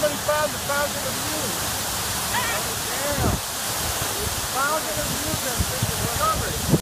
somebody found the fountain of youth. Oh, damn. Fountain of youth has been discovered.